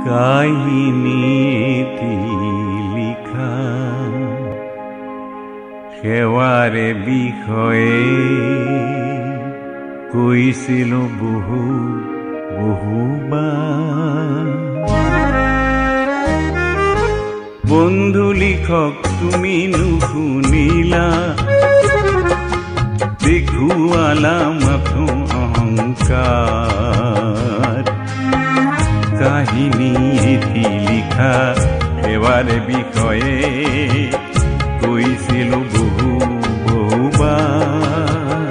কাহিনীটি লিখা সেৱাৰে বিষয়ে কৈছিলো বহুবাৰ। বন্ধু লিখক তুমি নুশুনিলা, দেখুৱালা মাথো অহংকাৰ। কাহিনী এটি লিখা সেৱাৰে বিষয়ে কৈছিলো বহুবাৰ।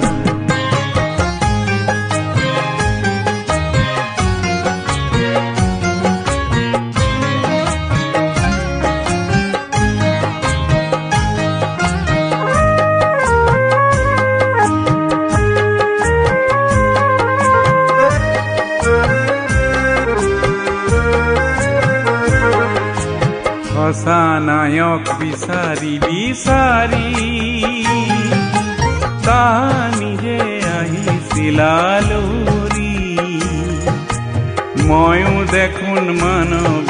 সঁচা নায়ক বিচাৰি বিচাৰি নিজে আহিছিলা লৰি। ময়ো দেখোন মানৱ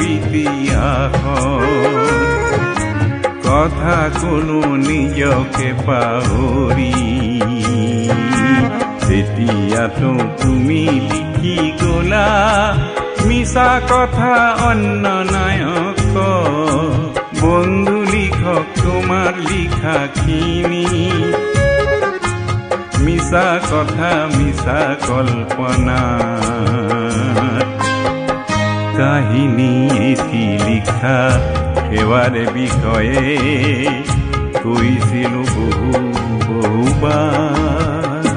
ইতিহাসত কথা কলো নিজকে পাহৰি। তেতিয়াতো তুমি লিখি গলা মিছা কথা অন্য নায়ক। বন্ধু লিখক তোমাৰ লিখাখিনি মিছা কথা মিছা কল্পনা। কাহিনী এটি লিখা সেৱাৰে বিষয়ে কৈছিলো বহুবাৰ।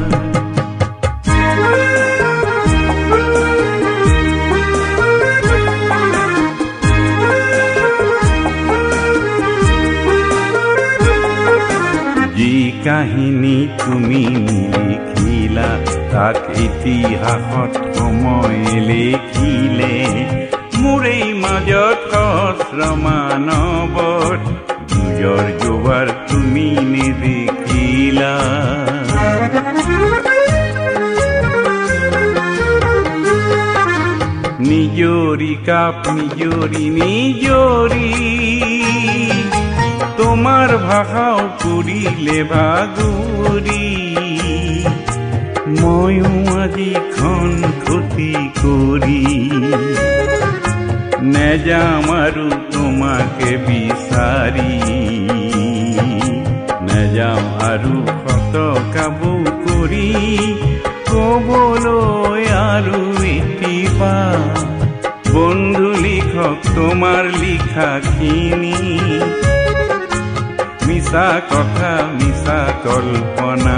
যি কাহিনী তুমি লিখিলা তাক ইতিহাসত সময় লিখিলে। মোৰে মাজত সহস্ৰ মানৱত দুজৰ জোৱাৰ তুমি নেদেখিলা। নিজৰি কাপ নিজৰি তোমার ভাষাও কৰিলে ভাগুৰি। ময়ো আজিখন ক্ষতি কৰি নেযাম আৰু তোমাকে বিচাৰি। নেযাম আৰু শত কাবু কৰি কবলৈ আৰু এটিপা। বন্ধু লিখক তোমাৰ লিখাখিনি মিছা কথা মিছা কল্পনা।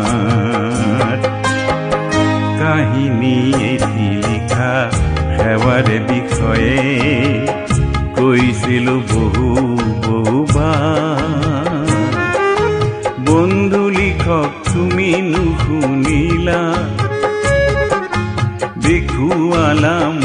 কাহিনী এটি লিখা সেৱাৰে বিষয়ে কৈছিলো বহুবাৰ। বন্ধু লিখক তুমি নুশুনিলা, দেখুৱালা